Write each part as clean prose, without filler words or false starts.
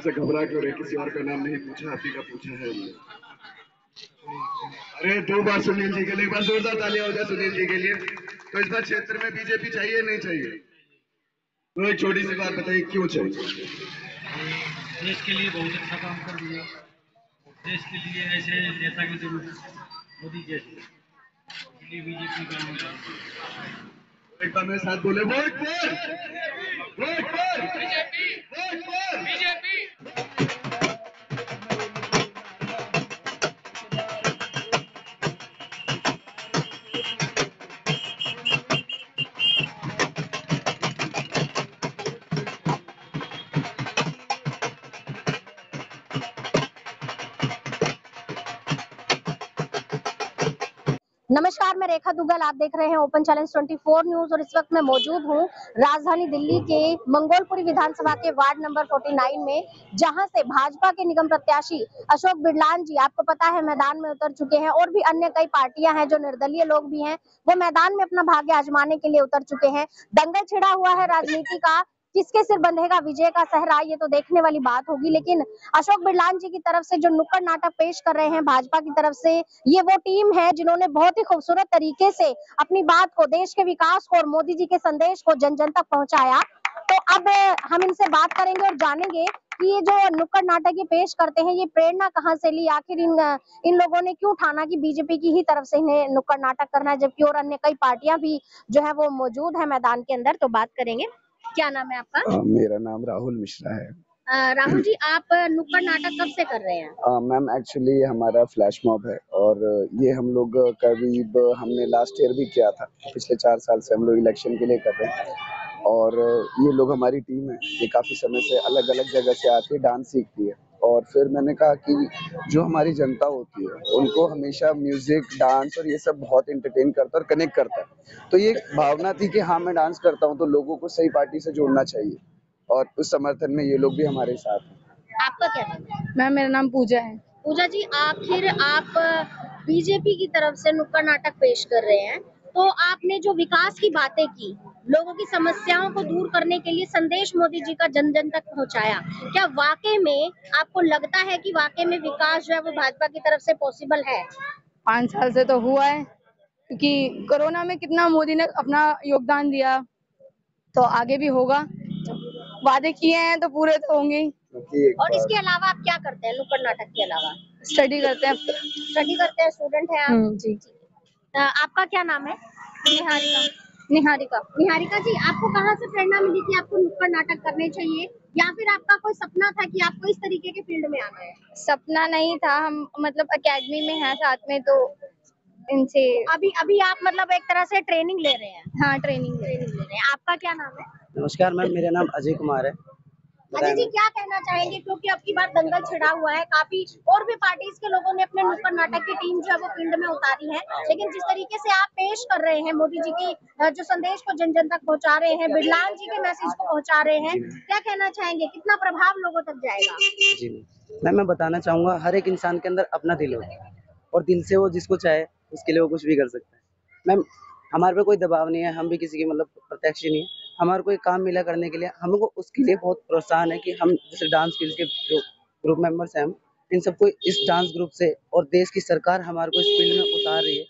ऐसे घबरा क्यों रहे? किसी और का नाम नहीं पूछा, आप ही का पूछा है हमने। अरे 2 बार सुनील जी के लिए, एक बार जोरदार तालियां हो जाए सुनील जी के लिए। तो इस बार क्षेत्र में बीजेपी चाहिए नहीं चाहिए? तो एक छोटी सी बात बताइए, क्यों चाहिए? देश के लिए बहुत अच्छा काम कर दिया। देश के लिए ऐसे नेता की जरूरत, मोदी जैसे, इसलिए बीजेपी का एक बार मेरे साथ बोले, vote for, vote for BJP, vote for BJP. नमस्कार, मैं रेखा दुग्गल, आप देख रहे हैं ओपन चैलेंज 24 न्यूज और इस वक्त मैं मौजूद हूं राजधानी दिल्ली के मंगोलपुरी विधानसभा के वार्ड नंबर 49 में, जहां से भाजपा के निगम प्रत्याशी अशोक बिडलान जी, आपको पता है, मैदान में उतर चुके हैं और भी अन्य कई पार्टियां हैं, जो निर्दलीय लोग भी हैं, वो मैदान में अपना भाग्य आजमाने के लिए उतर चुके हैं। दंगल छिड़ा हुआ है राजनीति का, किसके सिर बंधेगा विजय का सहरा, ये तो देखने वाली बात होगी। लेकिन अशोक बिडलान जी की तरफ से जो नुक्कड़ नाटक पेश कर रहे हैं भाजपा की तरफ से, ये वो टीम है जिन्होंने बहुत ही खूबसूरत तरीके से अपनी बात को, देश के विकास को और मोदी जी के संदेश को जन जन तक पहुंचाया। तो अब हम इनसे बात करेंगे और जानेंगे कि ये जो नुक्कड़ नाटक ये पेश करते हैं, ये प्रेरणा कहाँ से ली, आखिर इन लोगों ने क्यों ठाना कि बीजेपी की ही तरफ से इन्हें नुक्कड़ नाटक करना है, जबकि और अन्य कई पार्टियां भी जो है वो मौजूद है मैदान के अंदर। तो बात करेंगे। क्या नाम है आपका? मेरा नाम राहुल मिश्रा है। राहुल जी, आप नुक्कड़ नाटक कब से कर रहे हैं? मैम एक्चुअली हमारा फ्लैश मॉब है और ये हम लोग करीब हमने लास्ट ईयर भी किया था। पिछले 4 साल से हम लोग इलेक्शन के लिए कर रहे हैं और ये लोग हमारी टीम है, ये काफ़ी समय से अलग अलग जगह से आके डांस सीखती है। और फिर मैंने कहा कि जो हमारी जनता होती है उनको हमेशा म्यूजिक, डांस और ये सब बहुत एंटरटेन करता है और कनेक्ट करता है। तो ये भावना थी कि हाँ, मैं डांस करता हूँ तो लोगों को सही पार्टी से जोड़ना चाहिए और उस समर्थन में ये लोग भी हमारे साथ हैं। आपका क्या नाम है? मैम मेरा नाम पूजा है। पूजा जी, आखिर आप बीजेपी की तरफ से नुक्कड़ नाटक पेश कर रहे हैं, तो आपने जो विकास की बातें की, लोगों की समस्याओं को दूर करने के लिए संदेश मोदी जी का जन जन तक पहुंचाया, क्या वाकई में आपको लगता है कि वाकई में विकास जो है वो भाजपा की तरफ से पॉसिबल है? 5 साल से तो हुआ है, क्योंकि कोरोना में कितना मोदी ने अपना योगदान दिया, तो आगे भी होगा। वादे किए हैं तो पूरे तो होंगे ही। और इसके अलावा आप क्या करते हैं नुक्कड़ नाटक के अलावा? स्टडी करते हैं। स्टडी करते हैं, स्टूडेंट हैं आप? जी। आपका क्या नाम है? निहारिका। निहारिका। निहारिका जी, आपको कहाँ से प्रेरणा मिली कि आपको नुक्कड़ नाटक करने चाहिए, या फिर आपका कोई सपना था कि आपको इस तरीके के फील्ड में आना है? सपना नहीं था, हम मतलब एकेडमी में हैं साथ में, तो इनसे अभी आप मतलब एक तरह से ट्रेनिंग ले रहे हैं? हाँ, ट्रेनिंग ले रहे हैं। आपका क्या नाम है? नमस्कार मैम, मेरा नाम अजय कुमार है। अजय जी, क्या कहना चाहेंगे, क्योंकि अब की बार दंगल छिड़ा हुआ है, काफी और भी पार्टीज के लोगों ने अपने नुक्कड़ नाटक की टीम जो है वो फील्ड में उतारी है, लेकिन जिस तरीके से आप पेश कर रहे हैं मोदी जी की जो संदेश को जन जन तक पहुंचा रहे हैं, बिडलान जी के मैसेज को पहुंचा रहे हैं, क्या कहना चाहेंगे, कितना प्रभाव लोगों तक जाएगा? जी मैम, मैं बताना चाहूँगा, हर एक इंसान के अंदर अपना दिल होता है और दिल से वो जिसको चाहे उसके लिए वो कुछ भी कर सकता है। मैम, हमारे पे कोई दबाव नहीं है, हम भी किसी के मतलब प्रत्यक्ष नहीं है। हमारे को एक काम मिला करने के लिए, हमको उसके लिए बहुत प्रोत्साहन है कि हम जैसे डांस फील्ड के जो ग्रुप मेंबर्स हैं, हम इन सबको इस डांस ग्रुप से और देश की सरकार हमारे को इस फील्ड में उतार रही है।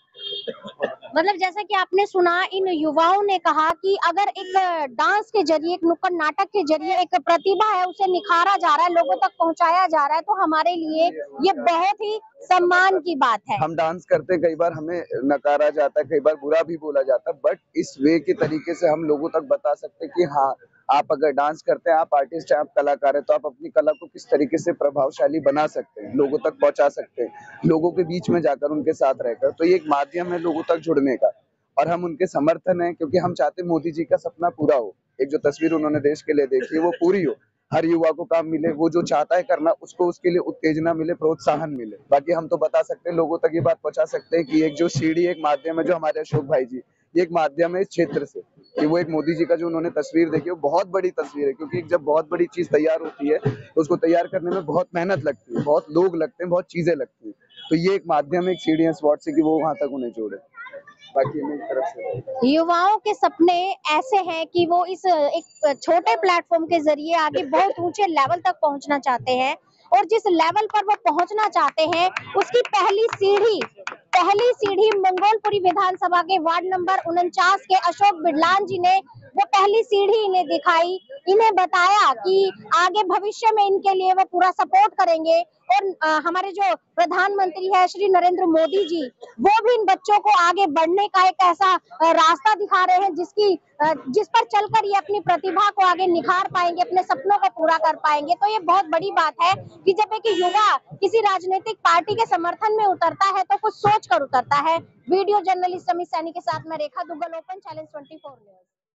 मतलब जैसा कि आपने सुना, इन युवाओं ने कहा कि अगर एक डांस के जरिए, एक नुक्कड़ नाटक के जरिए एक प्रतिभा है उसे निखारा जा रहा है, लोगों तक पहुंचाया जा रहा है, तो हमारे लिए ये बहुत ही सम्मान की बात है। हम डांस करते, कई बार हमें नकारा जाता है, कई बार बुरा भी बोला जाता है, बट इस वे के तरीके से हम लोगों तक बता सकते हैं कि हाँ, आप अगर डांस करते हैं, आप आर्टिस्ट हैं, आप कलाकार हैं, तो आप अपनी कला को किस तरीके से प्रभावशाली बना सकते हैं, लोगों तक पहुंचा सकते हैं, लोगों के बीच में जाकर, उनके साथ रहकर। तो ये एक माध्यम है लोगों तक जुड़ने का और हम उनके समर्थन हैं, क्योंकि हम चाहते हैं मोदी जी का सपना पूरा हो। एक जो तस्वीर उन्होंने देश के लिए देखी है वो पूरी हो, हर युवा को काम मिले, वो जो चाहता है करना उसको उसके लिए उत्तेजना मिले, प्रोत्साहन मिले। बाकी हम तो बता सकते हैं, लोगों तक ये बात पहुंचा सकते हैं कि एक जो सीढ़ी, एक माध्यम है जो हमारे अशोक भाई जी, ये एक माध्यम है इस क्षेत्र से, कि वो एक मोदी जी का जो उन्होंने तस्वीर देखी, वो बहुत बड़ी तस्वीर है, क्योंकि जब बहुत बड़ी चीज तैयार होती है तो उसको तैयार करने में बहुत मेहनत लगती है, बहुत लोग लगते हैं, बहुत चीजें लगती है। तो ये एक माध्यम, एक सीढ़ी है स्पॉट से कि वो वहां तक उन्हें जोड़े। बाकी मेरी तरफ से युवाओं के सपने ऐसे हैं कि वो इस एक छोटे प्लेटफॉर्म के जरिए आगे बहुत ऊंचे लेवल तक पहुंचना चाहते हैं और जिस लेवल पर वो पहुंचना चाहते हैं उसकी पहली सीढ़ी मंगोलपुरी विधानसभा के वार्ड नंबर 49 के अशोक बिडलान जी ने वो पहली सीढ़ी इन्हें दिखाई, इन्हें बताया कि आगे भविष्य में इनके लिए वो पूरा सपोर्ट करेंगे और हमारे जो प्रधानमंत्री है श्री नरेंद्र मोदी जी, वो भी इन बच्चों को आगे बढ़ने का एक ऐसा रास्ता दिखा रहे हैं जिस पर चलकर ये अपनी प्रतिभा को आगे निखार पाएंगे, अपने सपनों को पूरा कर पाएंगे। तो ये बहुत बड़ी बात है कि जब एक युवा किसी राजनीतिक पार्टी के समर्थन में उतरता है तो कुछ सोच कर उतरता है। वीडियो जर्नलिस्ट अमित सैनी के साथ मैं Rekha Duggal, open challenge 24 news.